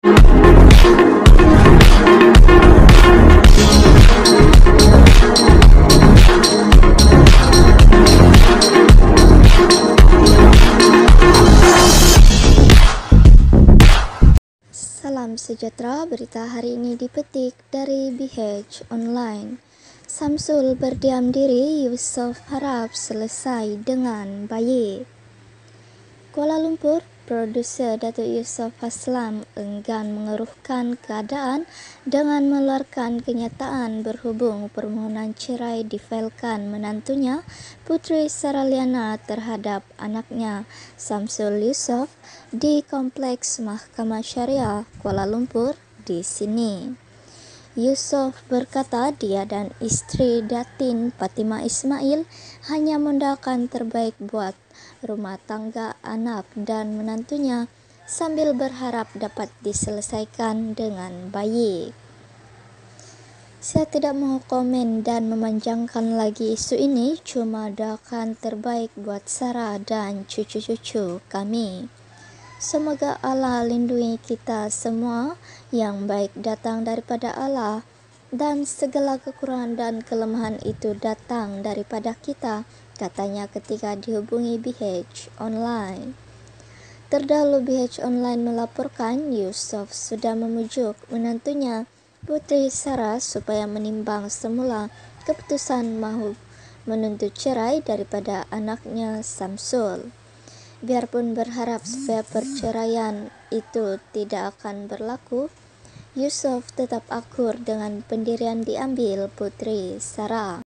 Salam sejahtera, berita hari ini dipetik dari BH Online. Samsul berdiam diri, Yusof harap selesai dengan baik. Kuala Lumpur, produser Datuk Yusof Haslam enggan mengeruhkan keadaan dengan mengeluarkan kenyataan berhubung permohonan cerai difailkan menantunya Puteri Saraliana terhadap anaknya Samsul Yusof di Kompleks Mahkamah Syariah Kuala Lumpur di sini. Yusof berkata dia dan isteri Datin Fatimah Ismail hanya mendoakan terbaik buat rumah tangga anak dan menantunya sambil berharap dapat diselesaikan dengan baik. Saya tidak mau komen dan memanjangkan lagi isu ini, cuma doakan terbaik buat Sarah dan cucu-cucu kami. Semoga Allah lindungi kita semua, yang baik datang daripada Allah dan segala kekurangan dan kelemahan itu datang daripada kita, katanya ketika dihubungi BH Online. Terdahulu BH Online melaporkan Yusof sudah memujuk menantunya Puteri Sarah supaya menimbang semula keputusan mahu menuntut cerai daripada anaknya Samsul. Biarpun berharap supaya perceraian itu tidak akan berlaku, Yusof tetap akur dengan pendirian diambil Puteri Sarah.